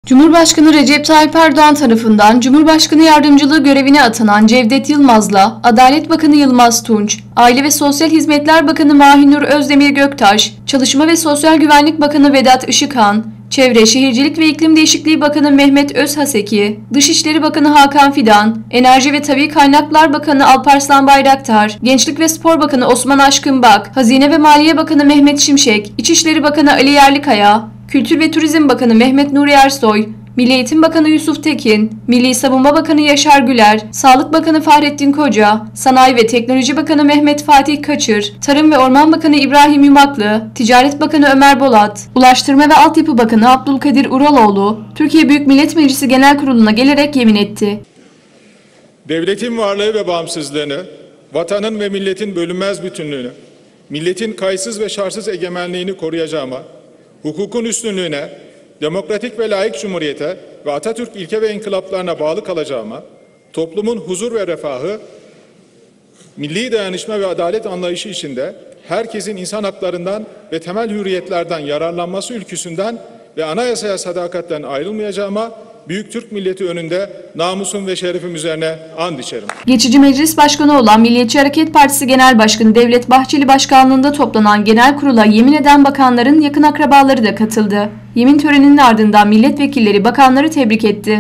Cumhurbaşkanı Recep Tayyip Erdoğan tarafından Cumhurbaşkanı Yardımcılığı görevine atanan Cevdet Yılmaz'la Adalet Bakanı Yılmaz Tunç, Aile ve Sosyal Hizmetler Bakanı Mahinur Özdemir Göktaş, Çalışma ve Sosyal Güvenlik Bakanı Vedat Işıkhan, Çevre, Şehircilik ve İklim Değişikliği Bakanı Mehmet Özhaseki, Dışişleri Bakanı Hakan Fidan, Enerji ve Tabii Kaynaklar Bakanı Alparslan Bayraktar, Gençlik ve Spor Bakanı Osman Aşkınbak, Hazine ve Maliye Bakanı Mehmet Şimşek, İçişleri Bakanı Ali Yerlikaya, Kültür ve Turizm Bakanı Mehmet Nuri Ersoy, Milli Eğitim Bakanı Yusuf Tekin, Milli Savunma Bakanı Yaşar Güler, Sağlık Bakanı Fahrettin Koca, Sanayi ve Teknoloji Bakanı Mehmet Fatih Kaçır, Tarım ve Orman Bakanı İbrahim Yumaklı, Ticaret Bakanı Ömer Bolat, Ulaştırma ve Altyapı Bakanı Abdülkadir Uraloğlu, Türkiye Büyük Millet Meclisi Genel Kurulu'na gelerek yemin etti. Devletin varlığı ve bağımsızlığını, vatanın ve milletin bölünmez bütünlüğünü, milletin kayıtsız ve şartsız egemenliğini koruyacağıma, hukukun üstünlüğüne, demokratik ve layık cumhuriyete ve Atatürk ilke ve inkılaplarına bağlı kalacağıma, toplumun huzur ve refahı, milli dayanışma ve adalet anlayışı içinde herkesin insan haklarından ve temel hürriyetlerden yararlanması ülküsünden ve anayasaya sadakatten ayrılmayacağıma, Büyük Türk milleti önünde namusum ve şerefim üzerine and içerim. Geçici meclis başkanı olan Milliyetçi Hareket Partisi Genel Başkanı Devlet Bahçeli başkanlığında toplanan genel kurula yemin eden bakanların yakın akrabaları da katıldı. Yemin töreninin ardından milletvekilleri bakanları tebrik etti.